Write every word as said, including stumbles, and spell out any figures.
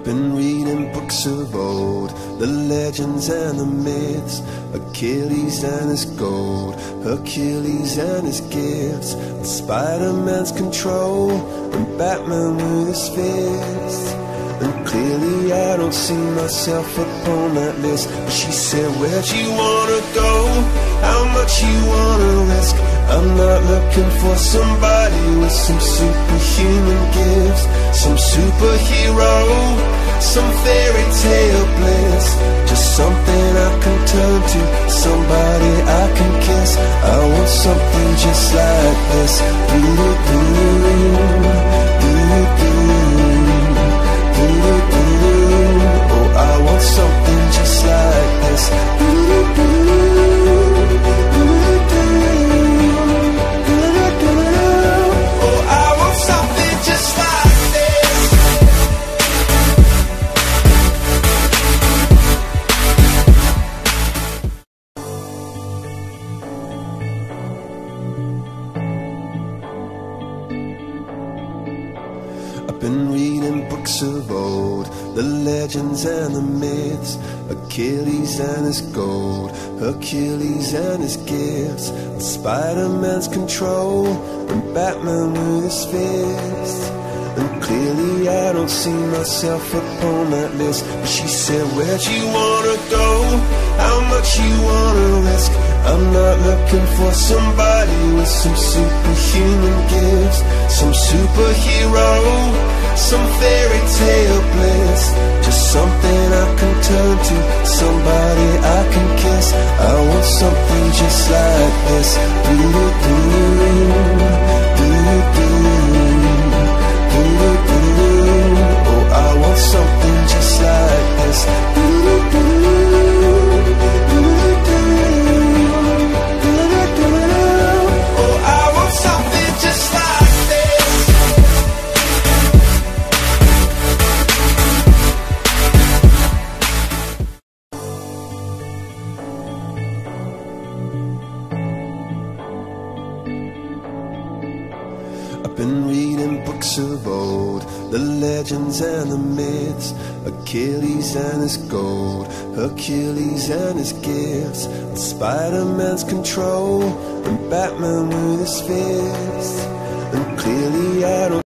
Been reading books of old, the legends and the myths, Achilles and his gold, Hercules and his gifts, and Spider-Man's control, and Batman with his fists. And clearly I don't see myself upon that list. But she said, where'd you wanna go? How much you wanna risk? I'm not looking for somebody with some superhuman gifts, some superhero, some fairy tale bliss. Just something I can turn to, somebody I can kiss. I want something just like this. Do-do-do, do-do-do. Oh, I want something just like this. Oh, I want something just like this. I've been reading books of old, the legends and the myths, Achilles and his gold, Hercules and his gifts, and Spider-Man's control, and Batman with his fists. And clearly I don't see myself upon that list. But she said, where'd you wanna go? How much you wanna risk? I'm not looking for somebody with some superhuman gifts, some superhero, some fairy tale bliss. Just something I can turn to, somebody I can kiss. I want something just like this. Do-do-do, do-do-do, do-do-do. Oh, I want something just like this. Do-do-do, do-do-do, do-do-do. Oh, I want something just like this. I've been reading books of old, the legends and the myths, Achilles and his gold, Hercules and his gifts, and Spider-Man's control, and Batman with his fists. And clearly I don't